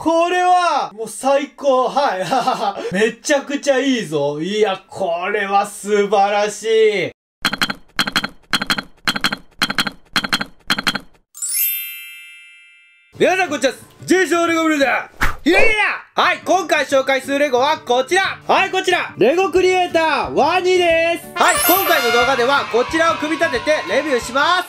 これは、もう最高。はい。ははは。めちゃくちゃいいぞ。いや、これは素晴らしい。皆さんこんにちは。ジェイソンレゴブルーだ。いやいやはい、今回紹介するレゴはこちら。はい、こちら。レゴクリエイターワニです。はい、今回の動画ではこちらを組み立ててレビューします。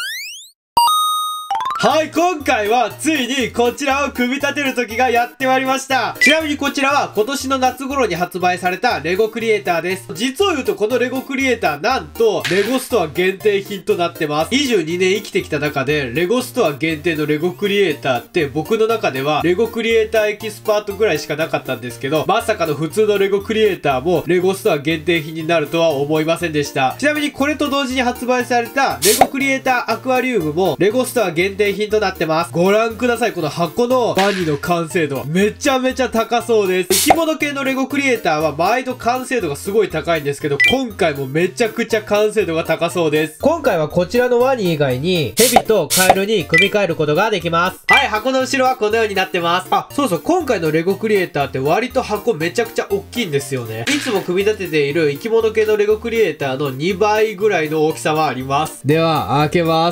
はい、今回はついにこちらを組み立てる時がやってまいりました。ちなみにこちらは今年の夏頃に発売されたレゴクリエイターです。実を言うとこのレゴクリエイターなんとレゴストア限定品となってます。22年生きてきた中でレゴストア限定のレゴクリエイターって僕の中ではレゴクリエイターエキスパートぐらいしかなかったんですけど、まさかの普通のレゴクリエイターもレゴストア限定品になるとは思いませんでした。ちなみにこれと同時に発売されたレゴクリエイターアクアリウムもレゴストア限定品となってます。ご覧ください。この箱のワニの完成度。めちゃめちゃ高そうです。生き物系のレゴクリエイターは毎度完成度がすごい高いんですけど、今回もめちゃくちゃ完成度が高そうです。今回はこちらのワニ以外に、ヘビとカエルに組み替えることができます。はい、箱の後ろはこのようになってます。あ、そうそう、今回のレゴクリエイターって割と箱めちゃくちゃ大きいんですよね。いつも組み立てている生き物系のレゴクリエイターの2倍ぐらいの大きさはあります。では、開けます。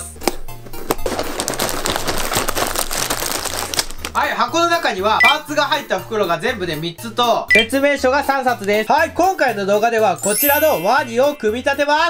はい、箱の中にはパーツが入った袋が全部で3つと説明書が3冊です。はい、今回の動画ではこちらのワニを組み立てます。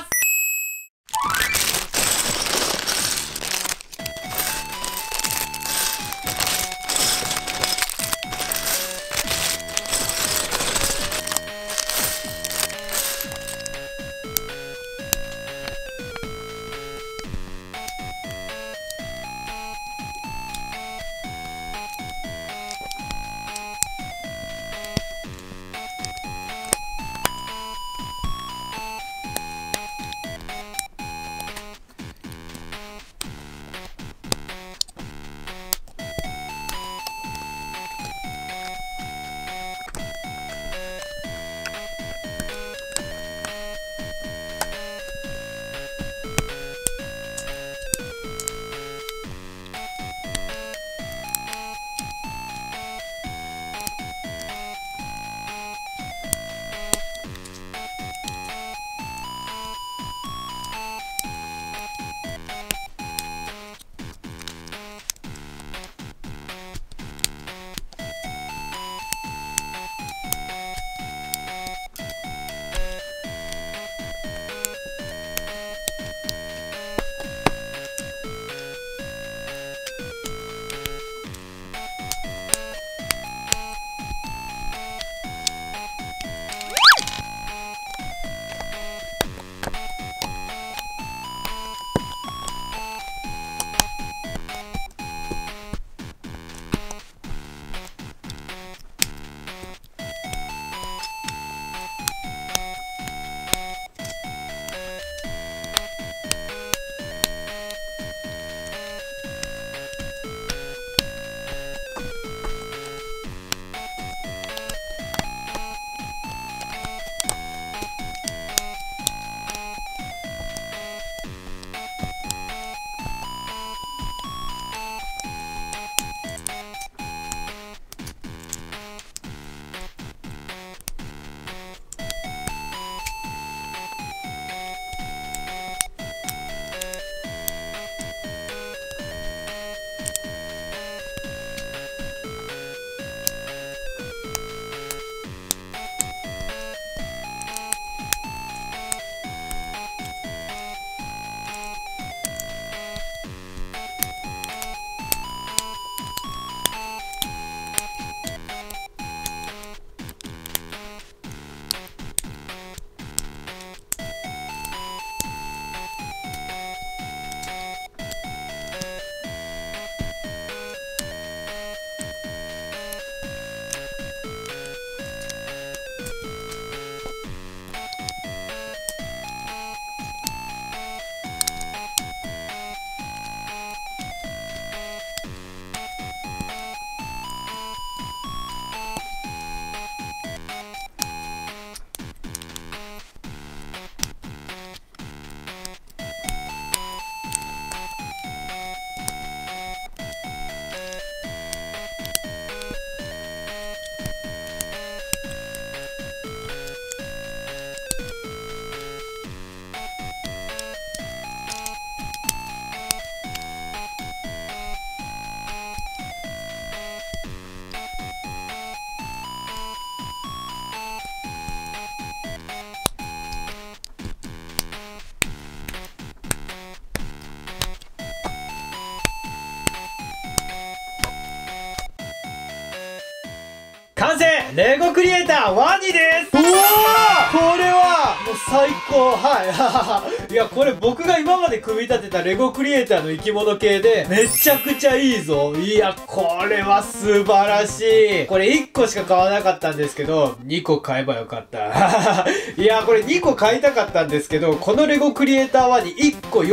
レゴクリエイターワニです。うわー、これはもう最高。はいいや、これ僕が今まで組み立てたレゴクリエイターの生き物系でめちゃくちゃいいぞ。いや、これは素晴らしい。これ1個しか買わなかったんですけど2個買えばよかったいや、これ2個買いたかったんですけど、このレゴクリエイターワニ1個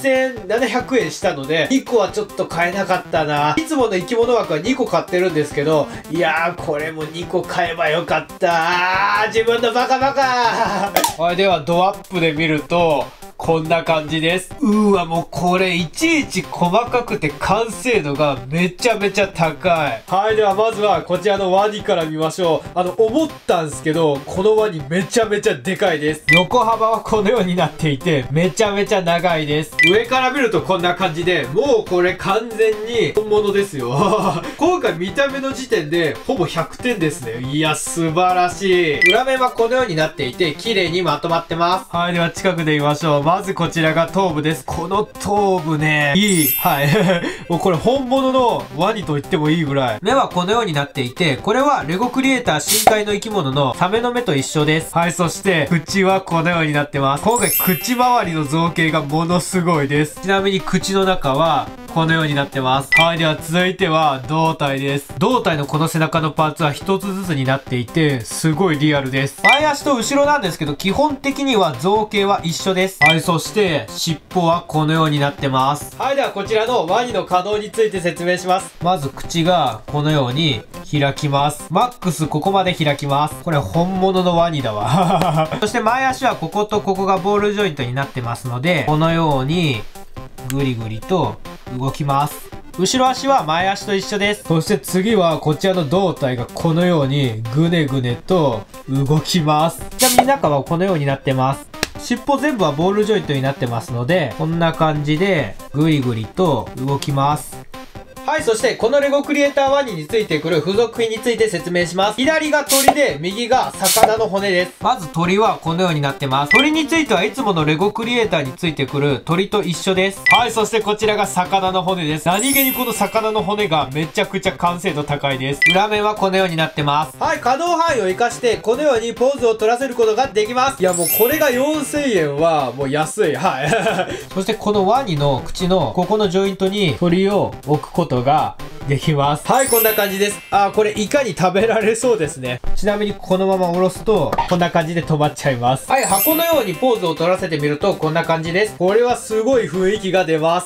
4700円したので2個はちょっと買えなかったな。いつもの生き物枠は2個買ってるんですけど、いやー、これも2個買えばよかった。自分のバカバカはい、ではドアップで見るとこんな感じです。うわ、もうこれいちいち細かくて完成度がめちゃめちゃ高い。はい、ではまずはこちらのワニから見ましょう。思ったんですけど、このワニめちゃめちゃでかいです。横幅はこのようになっていて、めちゃめちゃ長いです。上から見るとこんな感じで、もうこれ完全に本物ですよ。今回見た目の時点でほぼ100点ですね。いや、素晴らしい。裏面はこのようになっていて、綺麗にまとまってます。はい、では近くで見ましょう。まずこちらが頭部です。この頭部ね、いい。はい。もうこれ本物のワニと言ってもいいぐらい。目はこのようになっていて、これはレゴクリエイター深海の生き物のサメの目と一緒です。はい、そして口はこのようになってます。今回口周りの造形がものすごいです。ちなみに口の中はこのようになってます。はい、では続いては胴体です。胴体のこの背中のパーツは一つずつになっていて、すごいリアルです。前足と後ろなんですけど、基本的には造形は一緒です。はい、そして尻尾はこのようになってます。はい、ではこちらのワニの可動について説明します。まず口がこのように開きます。マックスここまで開きます。これ本物のワニだわ。そして前足はこことここがボールジョイントになってますので、このようにグリグリと動きます。後ろ足は前足と一緒です。そして次はこちらの胴体がこのようにぐねぐねと動きます。ちなみに中はこのようになってます。尻尾全部はボールジョイントになってますので、こんな感じでぐりぐりと動きます。はい、そしてこのレゴクリエイターワニについてくる付属品について説明します。左が鳥で、右が魚の骨です。まず鳥はこのようになってます。鳥についてはいつものレゴクリエイターについてくる鳥と一緒です。はい、そしてこちらが魚の骨です。何気にこの魚の骨がめちゃくちゃ完成度高いです。裏面はこのようになってます。はい、可動範囲を生かしてこのようにポーズを取らせることができます。いや、もうこれが4000円はもう安い。はい。そしてこのワニの口のここのジョイントに鳥を置くことができます。はい、こんな感じです。これいかに食べられそうですね。ちなみにこのまま下ろすとこんな感じで止まっちゃいます。はい、箱のようにポーズを取らせてみるとこんな感じです。これはすごい雰囲気が出ます。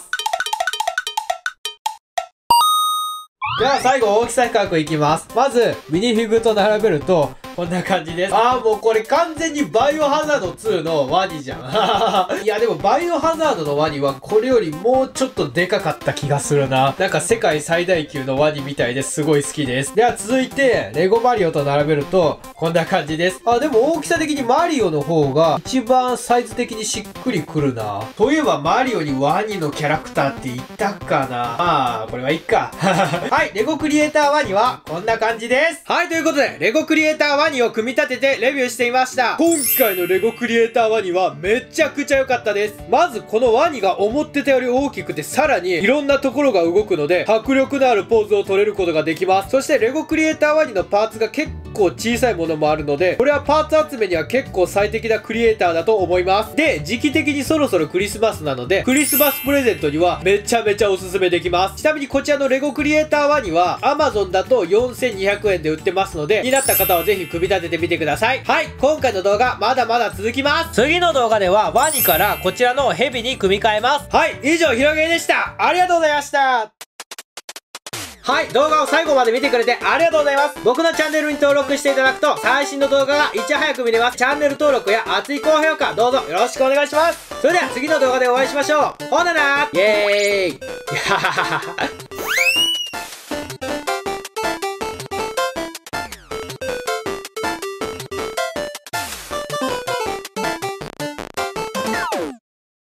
では最後大きさ比較いきます。まずミニフィグと並べるとこんな感じです。もうこれ完全にバイオハザード2のワニじゃん。いやでもバイオハザードのワニはこれよりもうちょっとでかかった気がするな。なんか世界最大級のワニみたいですごい好きです。では続いてレゴマリオと並べるとこんな感じです。でも大きさ的にマリオの方が一番サイズ的にしっくりくるな。といえばマリオにワニのキャラクターって言ったかな。これはいっか。はい、レゴクリエイターワニはこんな感じです。はい、ということでレゴクリエイターワニを組み立ててレビューしてみました。今回のレゴクリエイターワニはめちゃくちゃ良かったです。まずこのワニが思ってたより大きくて、さらにいろんなところが動くので迫力のあるポーズを取れることができます。そしてレゴクリエイターワニのパーツが結構小さいものもあるので、これはパーツ集めには結構最適なクリエイターだと思います。で、時期的にそろそろクリスマスなのでクリスマスプレゼントにはめちゃめちゃおすすめできます。ちなみにこちらのレゴクリエイターワニは Amazon だと4200円で売ってますので、気になった方はぜひ組み立ててみてください。はい、今回の動画まだまだ続きます。次の動画ではワニからこちらのヘビに組み替えます。はい、以上ひろげでした。ありがとうございました。はい、動画を最後まで見てくれてありがとうございます。僕のチャンネルに登録していただくと最新の動画がいち早く見れます。チャンネル登録や熱い高評価どうぞよろしくお願いします。それでは次の動画でお会いしましょう。ほななー。イエーイ。